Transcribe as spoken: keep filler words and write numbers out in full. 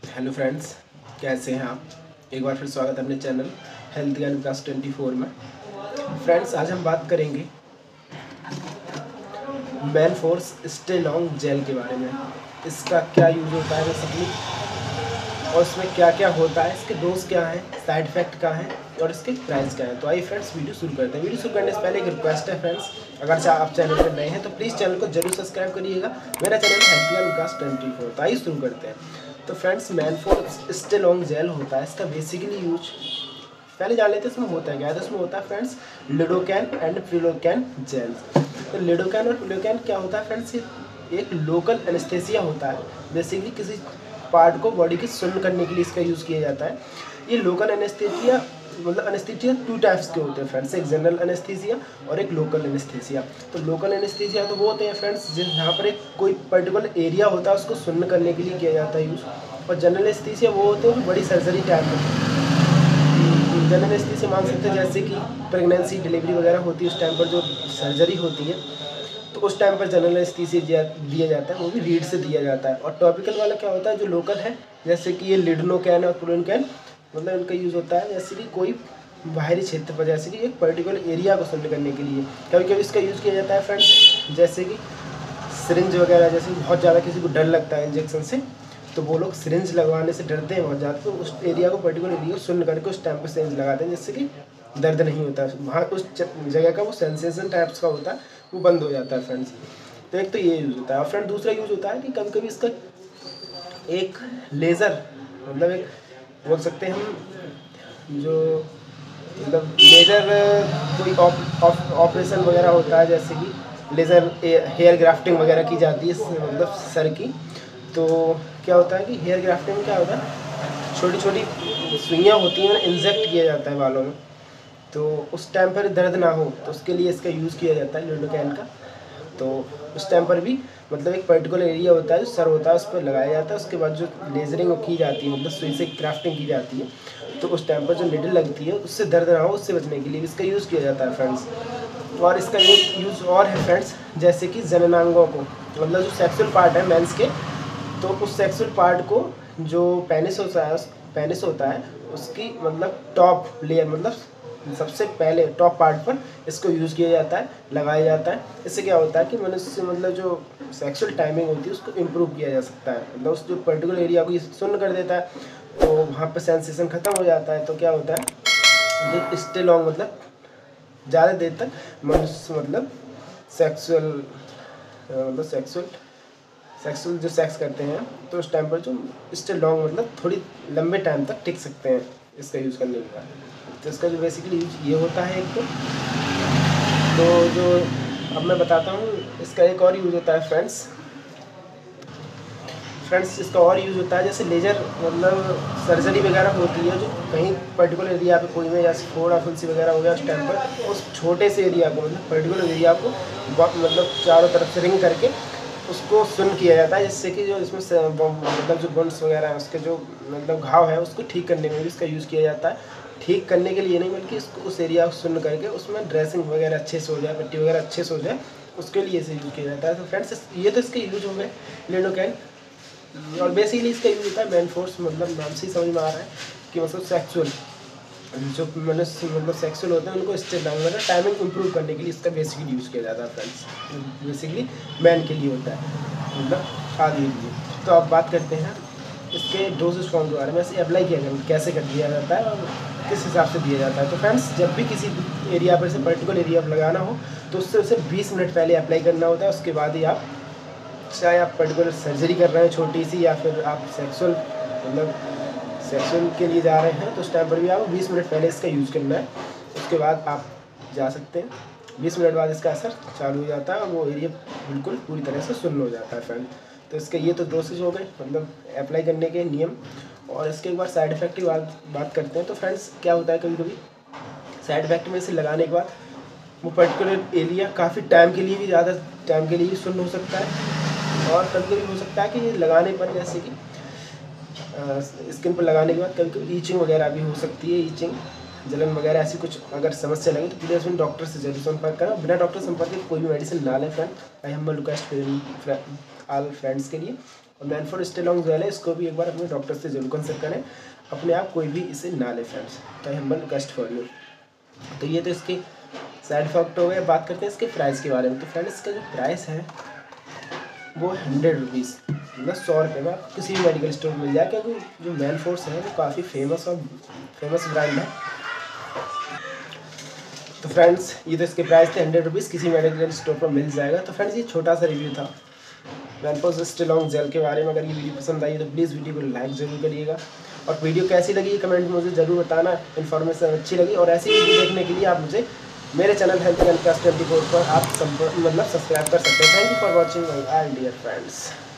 Hello friends, कैसे हैं आप। एक बार फिर स्वागत है अपने चैनल हेल्थ ज्ञान विकास ट्वेंटी फोर में। फ्रेंड्स, आज हम बात करेंगे मैनफोर्स स्टे लॉन्ग जेल के बारे में। इसका क्या यूज़ होता है बेसिकली, और इसमें क्या क्या होता है, इसके डोज क्या हैं, साइड इफ़ेक्ट क्या हैं और इसके प्राइस क्या है। तो आइए फ्रेंड्स, वीडियो शुरू करते हैं। वीडियो शुरू करने से पहले एक रिक्वेस्ट है फ्रेंड्स, अगर आप चैनल पर नए हैं तो प्लीज़ चैनल को जरूर सब्सक्राइब करिएगा। मेरा चैनल हेल्थ ज्ञान विकास ट्वेंटी फोर। तो आइए शुरू करते हैं। तो friends, Manforce stay long gel होता है, इसका बेसिकली यूज पहले जान लेते हैं इसमें होता है क्या है। तो इसमें होता है friends lidocaine and prilocaine gel. तो लिडोकैन और प्रिलोकैन क्या होता है फ्रेंड्स, एक लोकल एनेस्थेसिया होता है। बेसिकली किसी पार्ट को बॉडी की सुन्न करने के लिए इसका यूज़ किया जाता है। ये लोकल एनेस्थेसिया मतलब एनेस्थीसिया टू टाइप्स के होते हैं फ्रेंड्स, एक जनरल एनेस्थीसिया और एक लोकल एनेस्थीसिया। तो लोकल एनेस्थीसिया तो वो होते हैं फ्रेंड्स जहाँ पर एक कोई पर्टिकुलर एरिया होता है उसको सुन्न करने के लिए किया जाता है यूज़। और जनरल एनेस्थीसिया वो होते हैं जो बड़ी सर्जरी टाइप में। जनरल एनेस्थीसिया मान सकते हैं जैसे कि प्रेगनेंसी डिलीवरी वगैरह होती है, उस टाइम पर जो सर्जरी होती है तो उस टाइम पर जनरल एनेस्थीसिया दिया जाता है, वो भी रीड से दिया जाता है। और टॉपिकल वाला क्या होता है जो लोकल है, जैसे कि ये लिडनोकैन और प्रिलोकैन, मतलब इनका यूज़ होता है जैसे कि कोई बाहरी क्षेत्र पर, जैसे कि एक पर्टिकुलर एरिया को सुन्न करने के लिए। कभी कभी इसका यूज़ किया जाता है फ्रेंड्स जैसे कि सिरिंज वगैरह, जैसे बहुत ज़्यादा किसी को डर लगता है इंजेक्शन से, तो वो लोग सिरिंज लगवाने से डरते हैं बहुत ज़्यादा, तो उस एरिया को पर्टिकुलर एरिया को सुन्न करके उस टाइम पर सिरिंज लगाते हैं जिससे कि दर्द नहीं होता है वहाँ, उस जगह का वो सेंसेशन टाइप्स का होता है वो बंद हो जाता है फ्रेंड्स। तो एक तो ये यूज़ होता है। और फ्रेंड दूसरा यूज़ होता है कि कभी कभी इसका एक लेज़र, मतलब एक बोल सकते हैं हम जो मतलब लेज़र कोई ऑपरेशन वगैरह होता है, जैसे कि लेज़र हेयर ग्राफ्टिंग वगैरह की जाती है इसमें, मतलब सर की। तो क्या होता है कि हेयर ग्राफ्टिंग में क्या होता है, छोटी छोटी सुइयाँ होती हैं, इंजेक्ट किया जाता है बालों में, तो उस टाइम पर दर्द ना हो तो उसके लिए इसका यूज़ किया जाता है लिडोकैन का। तो उस टाइम पर भी मतलब एक पर्टिकुलर एरिया होता है जो सर होता है उस पर लगाया जाता है, उसके बाद जो लेजरिंग की जाती है मतलब सुई से क्राफ्टिंग की जाती है, तो उस टाइम पर जो निडल लगती है उससे दर्द ना हो, उससे बचने के लिए इसका यूज़ किया जाता है फ्रेंड्स। और इसका एक यूज़ और है फ्रेंड्स, जैसे कि जननांगों को, मतलब जो सेक्सुअल पार्ट है मेंस के, तो उस सेक्सुअल पार्ट को जो पेनिस होता है पेनिस होता है उसकी मतलब टॉप लेयर, मतलब सबसे पहले टॉप पार्ट पर इसको यूज़ किया जाता है, लगाया जाता है। इससे क्या होता है कि मनुष्य मतलब जो सेक्सुअल टाइमिंग होती है उसको इम्प्रूव किया जा सकता है, मतलब उस जो पर्टिकुलर एरिया को ये सुन्न कर देता है तो वहाँ पर सेंसेशन ख़त्म हो जाता है। तो क्या होता है जो स्टे लॉन्ग मतलब ज़्यादा देर तक मनुष्य मतलब सेक्सुअल मतलब सेक्सुअल सेक्सुअल जो सेक्स करते हैं तो उस टाइम पर जो स्टे लॉन्ग मतलब थोड़ी लंबे टाइम तक टिक सकते हैं इसका यूज़ करने के बाद। तो इसका जो बेसिकली यूज ये होता है एक तो तो जो अब मैं बताता हूँ इसका एक और यूज़ होता है फ्रेंड्स फ्रेंड्स इसका और यूज़ होता है जैसे लेजर, मतलब सर्जरी वगैरह होती है जो कहीं पर्टिकुलर एरिया पे कोई में जैसे फोड़ा फुंसी वगैरह हो गया, उस टाइम पर उस छोटे से एरिया को मतलब पर्टिकुलर एरिया को मतलब चारों तरफ से रिंग करके उसको सुन्न किया जाता है, जिससे कि जो इसमें मतलब जो बोन्स वगैरह हैं उसके जो मतलब घाव है उसको ठीक करने में भी इसका यूज़ किया जाता है। ठीक करने के लिए नहीं बल्कि इसको उस एरिया को सुन्न करके उसमें ड्रेसिंग वगैरह अच्छे से हो जाए, पट्टी वगैरह अच्छे से हो जाए, उसके लिए इसे यूज़ किया जाता है। तो फ्रेंड्स ये तो इसके यूज हो गए लिडोकैन। और बेसिकली इसका यूज़ होता है मैनफोर्स, मतलब नाम से ही समझ में आ रहा है कि मतलब सेक्सुअल जो मनुष्य मतलब सेक्सुअल होते हैं उनको स्टे लॉन्ग मतलब टाइमिंग इंप्रूव करने के लिए इसका बेसिकली यूज़ किया जाता है फ्रेंड्स। बेसिकली मैन के लिए होता है, मतलब आदमी के लिए। तो अब बात करते हैं इसके डोजेज फॉर्म के बारे में, इसे अप्लाई किया जाता है कैसे कर दिया जाता है और किस हिसाब से दिया जाता है। तो फ्रेंड्स जब भी किसी एरिया पर से पर्टिकुलर एरिया पर लगाना हो तो उससे उसे बीस मिनट पहले अप्लाई करना होता है। उसके बाद ही आप चाहे आप पर्टिकुलर सर्जरी कर रहे हैं छोटी सी या फिर आप सेक्सुअल मतलब सेक्सुअल के लिए जा रहे हैं तो उस टाइम पर भी आपको बीस मिनट पहले इसका यूज़ करना है। उसके बाद आप जा सकते हैं, बीस मिनट बाद इसका असर चालू हो जाता है और वो एरिया बिल्कुल पूरी तरह से सुन्न हो जाता है फ्रेंड। तो इसके ये तो डोसेज हो गए मतलब अप्लाई करने के नियम। और इसके एक बार साइड इफ़ेक्ट की बात बात करते हैं। तो फ्रेंड्स क्या होता है कभी कभी साइड इफ़ेक्ट में इसे लगाने के बाद वो पर्टिकुलर एरिया काफ़ी टाइम के लिए भी ज़्यादा टाइम के लिए भी सुन्न हो सकता है। और कभी कभी हो सकता है कि ये लगाने पर जैसे कि स्किन पर लगाने के बाद कभी कभी ईचिंग वगैरह भी हो सकती है, ईचिंग जलन वगैरह ऐसी कुछ अगर समस्या लगे तो प्लीज़ डॉक्टर से जरूर संपर्क करें। बिना डॉक्टर संपर्क के कोई भी मेडिसिन ना लें फ्रेंड। आई हम रिक्वेस्ट ऑल फ्रेंड्स के लिए। और मैनफोर्ड स्टेलॉन्ग जेल है, इसको भी एक बार अपने डॉक्टर से जरूर कंसल्ट करें, अपने आप कोई भी इसे ना ले friends, I humble request for you. तो ये तो इसके साइड इफेक्ट हो गए। बात करते हैं इसके प्राइस के बारे में। तो फ्रेंड्स इसका जो प्राइस है वो हंड्रेड रुपीज़ मतलब सौ रुपये में आपको किसी भी मेडिकल स्टोर में मिल जाए, क्योंकि जो मैनफोर्ड है वो काफ़ी फेमस और फेमस ब्रांड है। तो फ्रेंड्स ये तो इसके प्राइस थे हंड्रेड रुपीज़, किसी मेडिकल स्टोर पर मिल जाएगा। तो फ्रेंड्स ये छोटा सा रिव्यू था मैनफोर्ड स्टेलॉन्ग जेल के बारे में। अगर ये वीडियो पसंद आई तो प्लीज़ वीडियो को लाइक ज़रूर करिएगा, और वीडियो कैसी लगी कमेंट में मुझे ज़रूर बताना। इन्फॉर्मेशन अच्छी लगी और ऐसी वीडियो देखने के लिए आप मुझे मेरे channel health and twenty four पर आप मतलब सब्सक्राइब कर सकते हैं। Thank you for watching my all dear friends.